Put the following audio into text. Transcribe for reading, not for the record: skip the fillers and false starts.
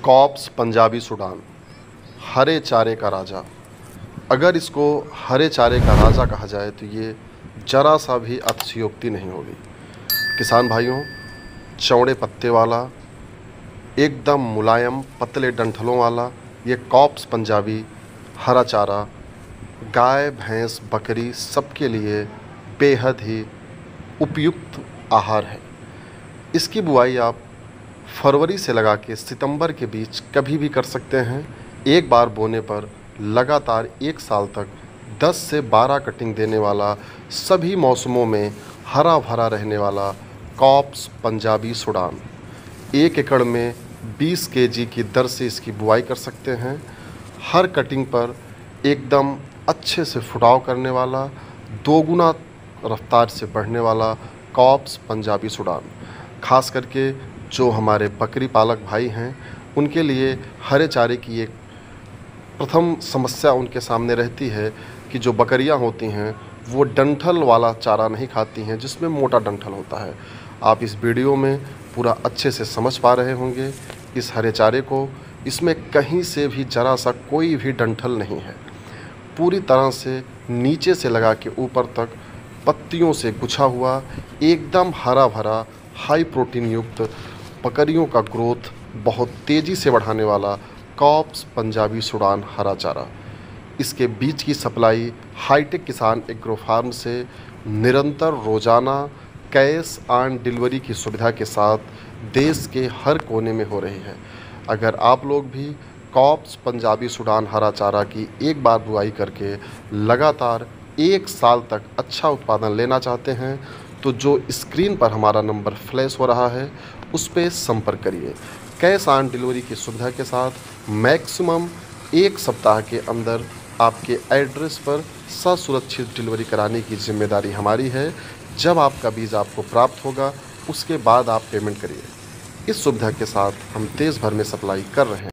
Cops Punjabi Sudan, हरे चारे का राजा। अगर इसको हरे चारे का राजा कहा जाए तो ये ज़रा सा भी अतिशयोक्ति नहीं होगी। किसान भाइयों, चौड़े पत्ते वाला, एकदम मुलायम पतले डंठलों वाला ये कॉप्स पंजाबी हरा चारा गाय, भैंस, बकरी सबके लिए बेहद ही उपयुक्त आहार है। इसकी बुआई आप फरवरी से लगा के सितंबर के बीच कभी भी कर सकते हैं। एक बार बोने पर लगातार 1 साल तक 10 से 12 कटिंग देने वाला, सभी मौसमों में हरा भरा रहने वाला कॉप्स पंजाबी सूडान 1 एकड़ में 20 केजी की दर से इसकी बुआई कर सकते हैं। हर कटिंग पर एकदम अच्छे से फुटाव करने वाला, दोगुना रफ्तार से बढ़ने वाला कॉप्स पंजाबी सूडान, खास करके जो हमारे बकरी पालक भाई हैं उनके लिए हरे चारे की एक प्रथम समस्या उनके सामने रहती है कि जो बकरियां होती हैं वो डंठल वाला चारा नहीं खाती हैं जिसमें मोटा डंठल होता है। आप इस वीडियो में पूरा अच्छे से समझ पा रहे होंगे इस हरे चारे को। इसमें कहीं से भी ज़रा सा कोई भी डंठल नहीं है। पूरी तरह से नीचे से लगा के ऊपर तक पत्तियों से गुछा हुआ, एकदम हरा भरा, हाई प्रोटीन युक्त, बकरियों का ग्रोथ बहुत तेज़ी से बढ़ाने वाला कॉप्स पंजाबी सूडान हरा चारा। इसके बीज की supply hi tech Kisan agro farm से निरंतर रोज़ाना कैश ऑन डिलीवरी की सुविधा के साथ देश के हर कोने में हो रही है। अगर आप लोग भी कॉप्स पंजाबी सूडान हरा चारा की एक बार बुआई करके लगातार 1 साल तक अच्छा उत्पादन लेना चाहते हैं तो जो स्क्रीन पर हमारा नंबर फ्लैश हो रहा है उस पर संपर्क करिए। कैश ऑन डिलीवरी की सुविधा के साथ मैक्सिमम 1 सप्ताह के अंदर आपके एड्रेस पर ससुरक्षित डिलीवरी कराने की जिम्मेदारी हमारी है। जब आपका बीज आपको प्राप्त होगा उसके बाद आप पेमेंट करिए। इस सुविधा के साथ हम देश भर में सप्लाई कर रहे हैं।